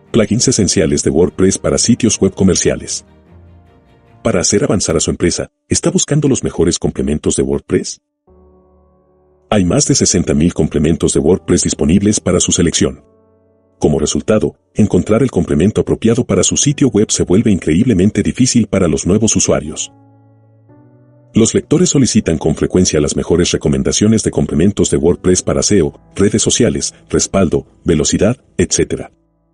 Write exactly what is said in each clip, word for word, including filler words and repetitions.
Plugins esenciales de WordPress para sitios web comerciales. Para hacer avanzar a su empresa, ¿está buscando los mejores complementos de WordPress? Hay más de sesenta mil complementos de WordPress disponibles para su selección. Como resultado, encontrar el complemento apropiado para su sitio web se vuelve increíblemente difícil para los nuevos usuarios. Los lectores solicitan con frecuencia las mejores recomendaciones de complementos de WordPress para S E O, redes sociales, respaldo, velocidad, etcétera.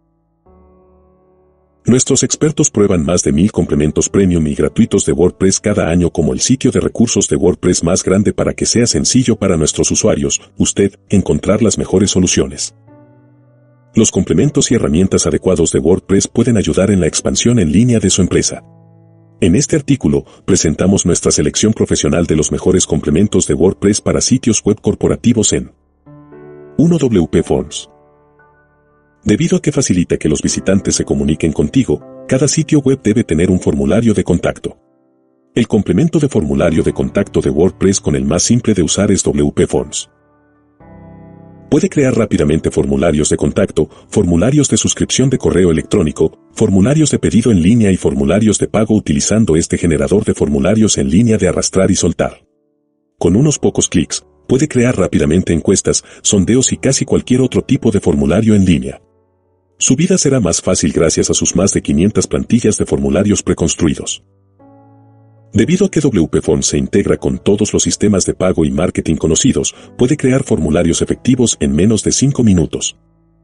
Nuestros expertos prueban más de mil complementos premium y gratuitos de WordPress cada año como el sitio de recursos de WordPress más grande para que sea sencillo para nuestros usuarios, usted, encontrar las mejores soluciones. Los complementos y herramientas adecuados de WordPress pueden ayudar en la expansión en línea de su empresa. En este artículo, presentamos nuestra selección profesional de los mejores complementos de WordPress para sitios web corporativos en uno W P Forms. Debido a que facilita que los visitantes se comuniquen contigo, cada sitio web debe tener un formulario de contacto. El complemento de formulario de contacto de WordPress con el más simple de usar es W P Forms. Puede crear rápidamente formularios de contacto, formularios de suscripción de correo electrónico, formularios de pedido en línea y formularios de pago utilizando este generador de formularios en línea de arrastrar y soltar. Con unos pocos clics, puede crear rápidamente encuestas, sondeos y casi cualquier otro tipo de formulario en línea. Su vida será más fácil gracias a sus más de quinientas plantillas de formularios preconstruidos. Debido a que W P Forms se integra con todos los sistemas de pago y marketing conocidos, puede crear formularios efectivos en menos de cinco minutos.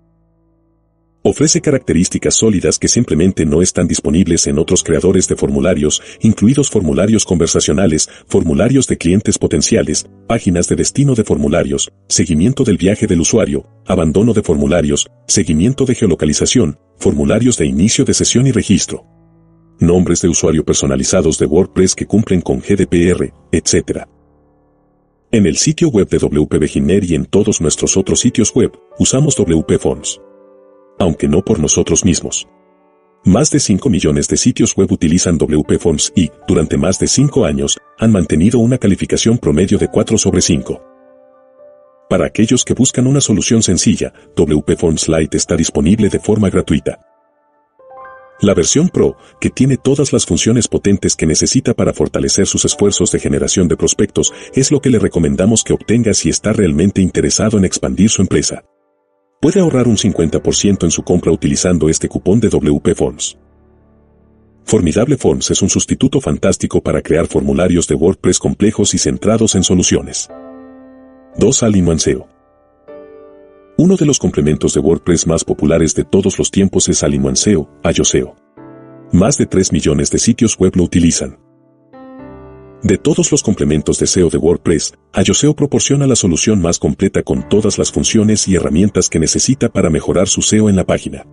Ofrece características sólidas que simplemente no están disponibles en otros creadores de formularios, incluidos formularios conversacionales, formularios de clientes potenciales, páginas de destino de formularios, seguimiento del viaje del usuario, abandono de formularios, seguimiento de geolocalización, formularios de inicio de sesión y registro, nombres de usuario personalizados de WordPress que cumplen con G D P R, etcétera. En el sitio web de W P Beginner y en todos nuestros otros sitios web, usamos W P Forms. Aunque no por nosotros mismos. Más de cinco millones de sitios web utilizan W P Forms y, durante más de cinco años, han mantenido una calificación promedio de cuatro sobre cinco. Para aquellos que buscan una solución sencilla, W P Forms Lite está disponible de forma gratuita. La versión Pro, que tiene todas las funciones potentes que necesita para fortalecer sus esfuerzos de generación de prospectos, es lo que le recomendamos que obtenga si está realmente interesado en expandir su empresa. Puede ahorrar un cincuenta por ciento en su compra utilizando este cupón de W P Forms. Formidable Forms es un sustituto fantástico para crear formularios de WordPress complejos y centrados en soluciones. dos All-in-One S E O. Uno de los complementos de WordPress más populares de todos los tiempos es All-in-One S E O, A Y O S E O. Más de tres millones de sitios web lo utilizan. De todos los complementos de S E O de WordPress, A Y O S E O proporciona la solución más completa con todas las funciones y herramientas que necesita para mejorar su S E O en la página.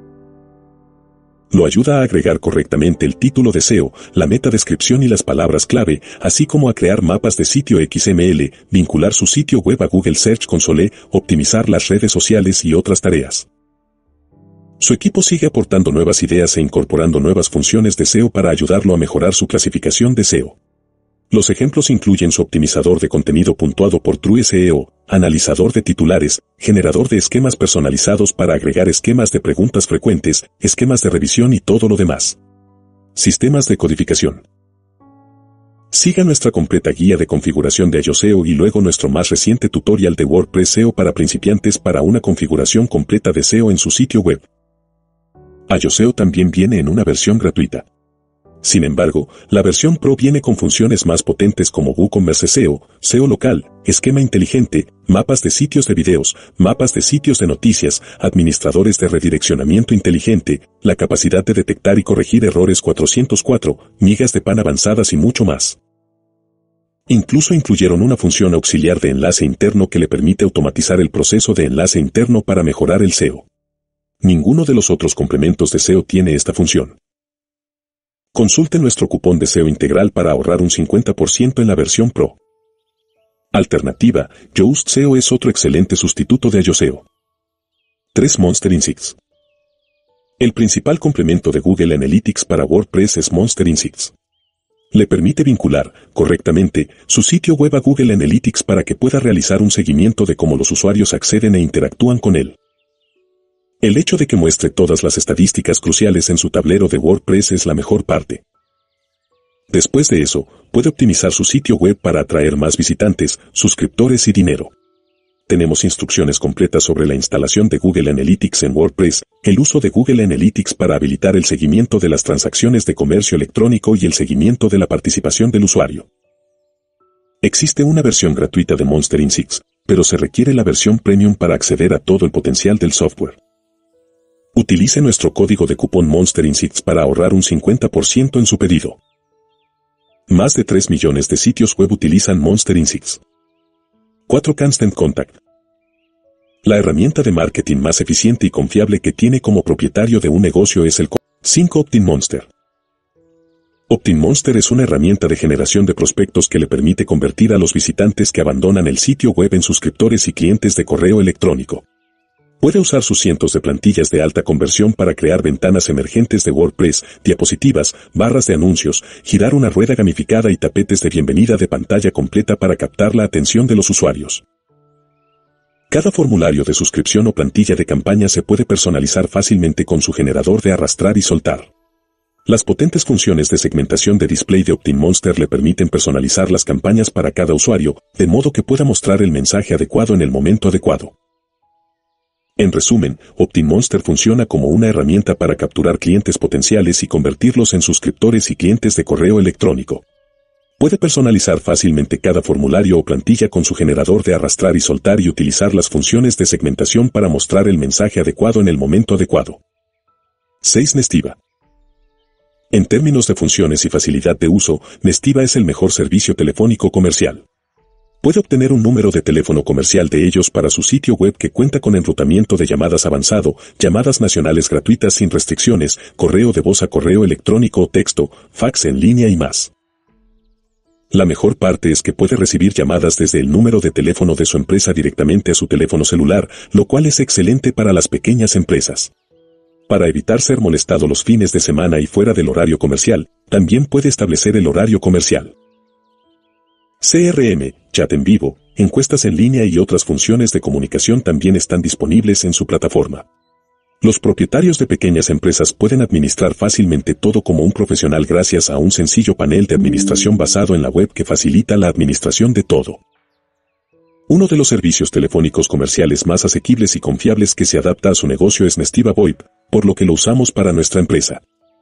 Lo ayuda a agregar correctamente el título de S E O, la metadescripción y las palabras clave, así como a crear mapas de sitio X M L, vincular su sitio web a Google Search Console, optimizar las redes sociales y otras tareas. Su equipo sigue aportando nuevas ideas e incorporando nuevas funciones de S E O para ayudarlo a mejorar su clasificación de S E O. Los ejemplos incluyen su optimizador de contenido puntuado por True S E O, analizador de titulares, generador de esquemas personalizados para agregar esquemas de preguntas frecuentes, esquemas de revisión y todo lo demás. Sistemas de codificación. Siga nuestra completa guía de configuración de A Y O S E O y luego nuestro más reciente tutorial de WordPress S E O para principiantes para una configuración completa de S E O en su sitio web. A Y O S E O también viene en una versión gratuita. Sin embargo, la versión Pro viene con funciones más potentes como WooCommerce S E O, S E O local, esquema inteligente, mapas de sitios de videos, mapas de sitios de noticias, administradores de redireccionamiento inteligente, la capacidad de detectar y corregir errores cuatrocientos cuatro, migas de pan avanzadas y mucho más. Incluso incluyeron una función auxiliar de enlace interno que le permite automatizar el proceso de enlace interno para mejorar el S E O. Ninguno de los otros complementos de S E O tiene esta función. Consulte nuestro cupón de S E O integral para ahorrar un cincuenta por ciento en la versión Pro. Alternativa, Yoast S E O es otro excelente sustituto de A Y O S E O. tres Monster Insights. El principal complemento de Google Analytics para WordPress es Monster Insights. Le permite vincular, correctamente, su sitio web a Google Analytics para que pueda realizar un seguimiento de cómo los usuarios acceden e interactúan con él. El hecho de que muestre todas las estadísticas cruciales en su tablero de WordPress es la mejor parte. Después de eso, puede optimizar su sitio web para atraer más visitantes, suscriptores y dinero. Tenemos instrucciones completas sobre la instalación de Google Analytics en WordPress, el uso de Google Analytics para habilitar el seguimiento de las transacciones de comercio electrónico y el seguimiento de la participación del usuario. Existe una versión gratuita de Monster Insights, pero se requiere la versión premium para acceder a todo el potencial del software. Utilice nuestro código de cupón Monster Insights para ahorrar un cincuenta por ciento en su pedido. Más de tres millones de sitios web utilizan Monster Insights. cuatro Constant Contact. La herramienta de marketing más eficiente y confiable que tiene como propietario de un negocio es el cinco OptinMonster. OptinMonster es una herramienta de generación de prospectos que le permite convertir a los visitantes que abandonan el sitio web en suscriptores y clientes de correo electrónico. Puede usar sus cientos de plantillas de alta conversión para crear ventanas emergentes de WordPress, diapositivas, barras de anuncios, girar una rueda gamificada y tapetes de bienvenida de pantalla completa para captar la atención de los usuarios. Cada formulario de suscripción o plantilla de campaña se puede personalizar fácilmente con su generador de arrastrar y soltar. Las potentes funciones de segmentación de display de OptinMonster le permiten personalizar las campañas para cada usuario, de modo que pueda mostrar el mensaje adecuado en el momento adecuado. En resumen, OptinMonster funciona como una herramienta para capturar clientes potenciales y convertirlos en suscriptores y clientes de correo electrónico. Puede personalizar fácilmente cada formulario o plantilla con su generador de arrastrar y soltar y utilizar las funciones de segmentación para mostrar el mensaje adecuado en el momento adecuado. seis Nestiva. En términos de funciones y facilidad de uso, Nestiva es el mejor servicio telefónico comercial. Puede obtener un número de teléfono comercial de ellos para su sitio web que cuenta con enrutamiento de llamadas avanzado, llamadas nacionales gratuitas sin restricciones, correo de voz a correo electrónico o texto, fax en línea y más. La mejor parte es que puede recibir llamadas desde el número de teléfono de su empresa directamente a su teléfono celular, lo cual es excelente para las pequeñas empresas. Para evitar ser molestado los fines de semana y fuera del horario comercial, también puede establecer el horario comercial. C R M, chat en vivo, encuestas en línea y otras funciones de comunicación también están disponibles en su plataforma. Los propietarios de pequeñas empresas pueden administrar fácilmente todo como un profesional gracias a un sencillo panel de administración basado en la web que facilita la administración de todo. Uno de los servicios telefónicos comerciales más asequibles y confiables que se adapta a su negocio es Nestiva VoIP, por lo que lo usamos para nuestra empresa.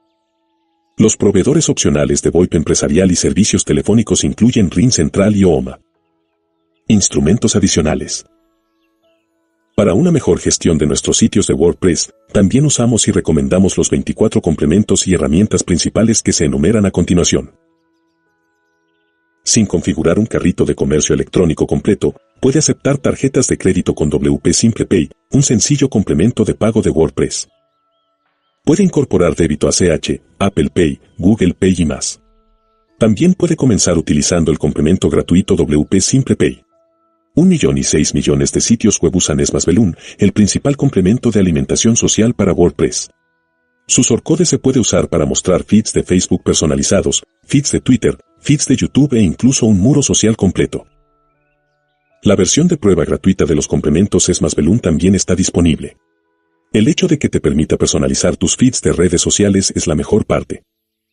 Los proveedores opcionales de VoIP empresarial y servicios telefónicos incluyen RingCentral y Ooma. Instrumentos adicionales. Para una mejor gestión de nuestros sitios de WordPress, también usamos y recomendamos los veinticuatro complementos y herramientas principales que se enumeran a continuación. Sin configurar un carrito de comercio electrónico completo, puede aceptar tarjetas de crédito con W P SimplePay, un sencillo complemento de pago de WordPress. Puede incorporar débito A C H, Apple Pay, Google Pay y más. También puede comenzar utilizando el complemento gratuito W P SimplePay. Un millón y seis millones de sitios web usan Smasvelun, el principal complemento de alimentación social para WordPress. Su shortcode se puede usar para mostrar feeds de Facebook personalizados, feeds de Twitter, feeds de YouTube e incluso un muro social completo. La versión de prueba gratuita de los complementos Smasvelun también está disponible. El hecho de que te permita personalizar tus feeds de redes sociales es la mejor parte.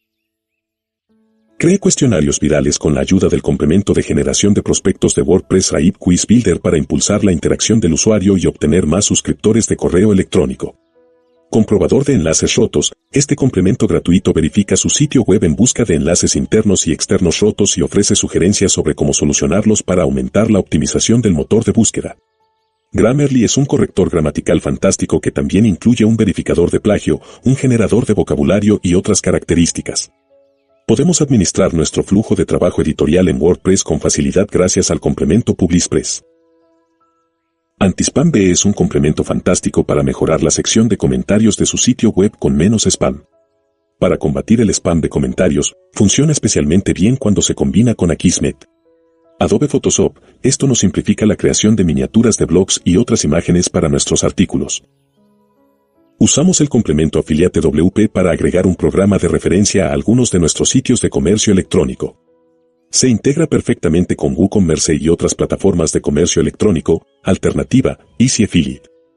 Cree cuestionarios virales con la ayuda del complemento de generación de prospectos de WordPress Raid Quiz Builder para impulsar la interacción del usuario y obtener más suscriptores de correo electrónico. Comprobador de enlaces rotos, este complemento gratuito verifica su sitio web en busca de enlaces internos y externos rotos y ofrece sugerencias sobre cómo solucionarlos para aumentar la optimización del motor de búsqueda. Grammarly es un corrector gramatical fantástico que también incluye un verificador de plagio, un generador de vocabulario y otras características. Podemos administrar nuestro flujo de trabajo editorial en WordPress con facilidad gracias al complemento PubliSpress. Antispam B es un complemento fantástico para mejorar la sección de comentarios de su sitio web con menos spam. Para combatir el spam de comentarios, funciona especialmente bien cuando se combina con Akismet. Adobe Photoshop, esto nos simplifica la creación de miniaturas de blogs y otras imágenes para nuestros artículos. Usamos el complemento Affiliate W P para agregar un programa de referencia a algunos de nuestros sitios de comercio electrónico. Se integra perfectamente con WooCommerce y otras plataformas de comercio electrónico, Alternativa, Easy Affiliate.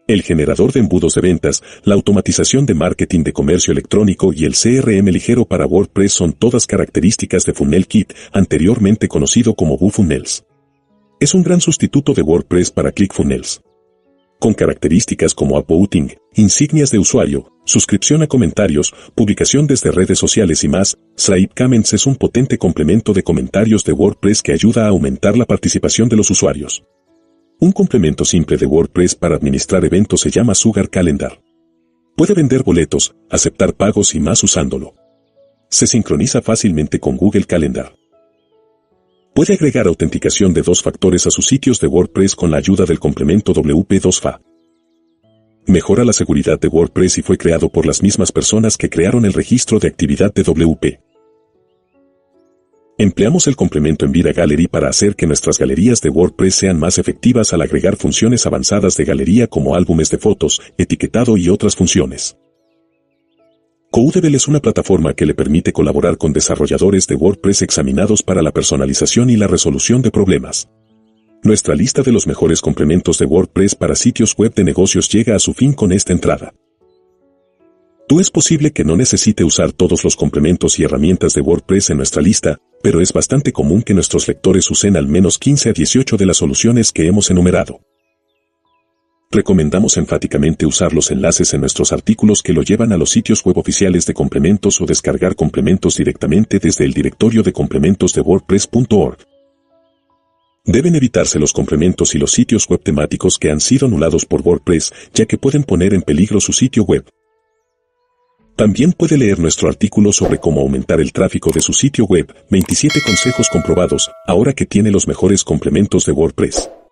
El generador de embudos de ventas, la automatización de marketing de comercio electrónico y el C R M ligero para WordPress son todas características de FunnelKit, anteriormente conocido como WooFunnels. Es un gran sustituto de WordPress para ClickFunnels. Con características como upvoting, insignias de usuario, suscripción a comentarios, publicación desde redes sociales y más, Stripe Comments es un potente complemento de comentarios de WordPress que ayuda a aumentar la participación de los usuarios. Un complemento simple de WordPress para administrar eventos se llama Sugar Calendar. Puede vender boletos, aceptar pagos y más usándolo. Se sincroniza fácilmente con Google Calendar. Puede agregar autenticación de dos factores a sus sitios de WordPress con la ayuda del complemento W P dos F A. Mejora la seguridad de WordPress y fue creado por las mismas personas que crearon el registro de actividad de W P. Empleamos el complemento Envira Gallery para hacer que nuestras galerías de WordPress sean más efectivas al agregar funciones avanzadas de galería como álbumes de fotos, etiquetado y otras funciones. Codable es una plataforma que le permite colaborar con desarrolladores de WordPress examinados para la personalización y la resolución de problemas. Nuestra lista de los mejores complementos de WordPress para sitios web de negocios llega a su fin con esta entrada. Tú es posible que no necesite usar todos los complementos y herramientas de WordPress en nuestra lista, pero es bastante común que nuestros lectores usen al menos quince a dieciocho de las soluciones que hemos enumerado. Recomendamos enfáticamente usar los enlaces en nuestros artículos que lo llevan a los sitios web oficiales de complementos o descargar complementos directamente desde el directorio de complementos de WordPress punto org. Deben evitarse los complementos y los sitios web temáticos que han sido anulados por WordPress, ya que pueden poner en peligro su sitio web. También puede leer nuestro artículo sobre cómo aumentar el tráfico de su sitio web, veintisiete consejos comprobados, ahora que tiene los mejores complementos de WordPress.